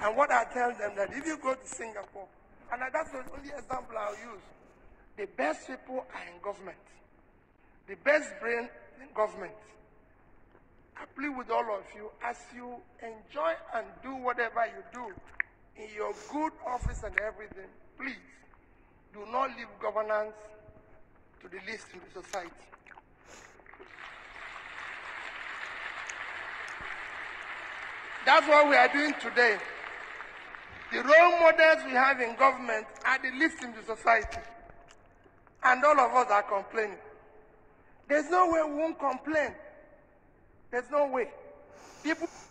And what I tell them that if you go to Singapore, and that's the only example I'll use, the best people are in government. The best brain in government. I plead with all of you, as you enjoy and do whatever you do in your good office and everything, please do not leave governance to the least in the society. That's what we are doing today. The role models we have in government are the least in the society. And all of us are complaining. There's no way we won't complain. There's no way. People